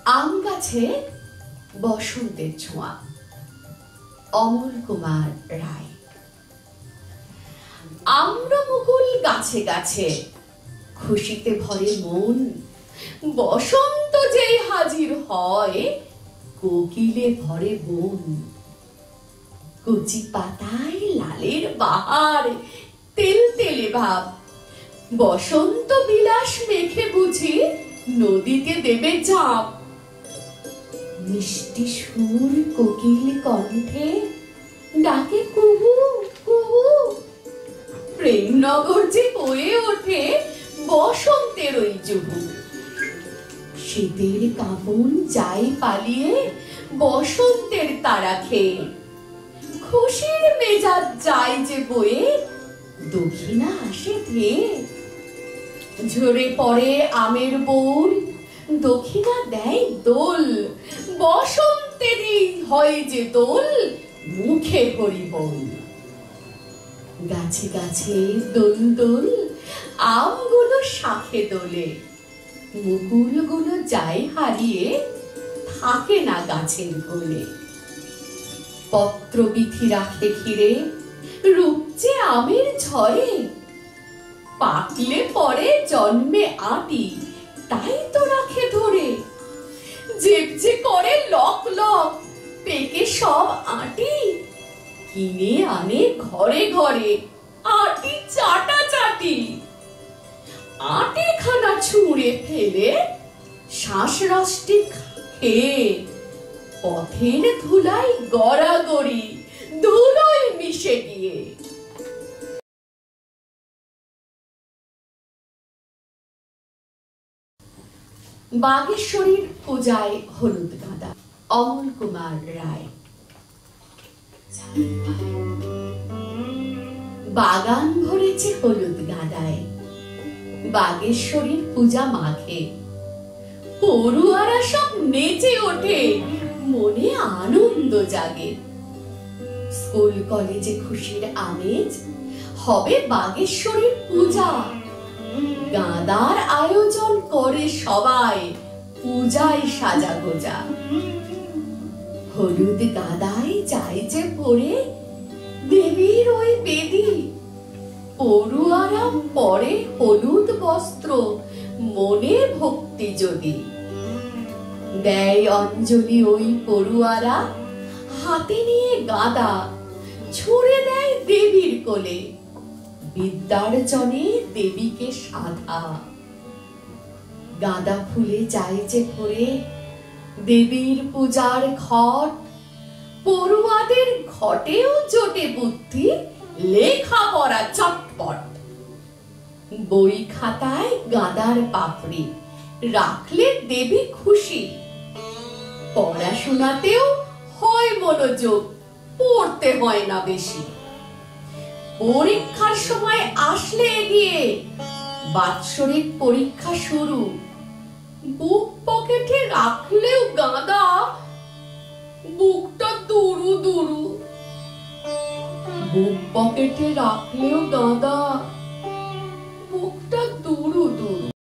আম গাছে বসন্তের ছোঁয়া। অমল কুমার রায়। আমরা মুকুল গাছে গাছে, খুশিতে ভরে মন। বসন্ত যেই হাজির হয়, কোকিলে ভরে বন। কচি পাতায় লালের বাহার, তেল তেলে ভাব। বসন্ত বিলাস মেখে বুঝি নদীতে দেবে চাপ। মিষ্টি সুর কোকিল কণ্ঠে ডাকে কুহু কুহু। প্রেমনগর যে হয়ে ওঠে বসন্তের ওই জুহু। শীতের কাঁপন যাই পালিয়ে বসন্তের তারা খেয়ে। খুশির মেজাজ যায় যে বয়ে দক্ষিণা আসে ধেয়ে। ঝরে পড়ে আমের বোল, দক্ষিণা দেয় দোল। বসন্তেরই হয় যে দোল, মুখে হরিবোল। গাছে গাছে দোল দোল, আমগুলো শাখে দোলে। মুকুলগুলো যায় হারিয়ে, থাকে না গাছের গোলে। পত্র বিথি রাখে ঘিরে রূপচে আমের ঝরে। পাকলে পরে জন্মে আটি, তাই তো রাখে ধরে। জেপজে করে লক লক, পেকে সব আটি। কিনে আনে ঘরে ঘরে, আটি চাটা চাটি। আটি খানা ছুঁড়ে ফেলে শ্বাসরসটি খেয়ে। পথের ধুলাই গড়াগড়ি, ধুলোয় মিশে গিয়ে। বাগেশ্বরীর পূজায় হলুদ গাঁদা। অমল কুমার রায়। বাগান ভরেছে হলুদ গাঁদায়, বাগেশ্বরীর পূজা মাঘে। পড়ুয়ারা সব নেচে ওঠে, মনে আনন্দ জাগে। স্কুল কলেজে খুশির আমেজ, হবে বাগেশ্বরীর পূজা। গাঁদার আয়োজন করে সবাই, পূজায় সাজা গোজা। হলুদ গাঁদায় যায় যে পরে দেবীর ওই বেদি। পড়ুয়ারা পরে হলুদ বস্ত্র, মনে ভক্তি যদি। দেয় অঞ্জলি ওই পড়ুয়ারা, হাতে নিয়ে গাঁদা। ছুঁড়ে দেয় দেবীর কোলে, বিদ্যার জনে দেবীকে সাধা। গাঁদা ফুলে যায় যে ভরে দেবীর পূজার ঘট। পড়ুয়াদের ঘটেও জোটে বুদ্ধি, লেখা পড়া চটপট। বই খাতায় গাঁদার পাপড়ি, রাখলে দেবী খুশি। পড়াশোনাতেও হয় মনোযোগ, পড়তে হয় না বেশি। পরীক্ষার সময় আসলে এগিয়ে, বাৎসরিক পরীক্ষা শুরু। বুক পকেটে রাখলেও গাঁদা, বুকটা দুরু দুরু। বুক পকেটে রাখলেও গাঁদা, বুকটা দুরু দুরু।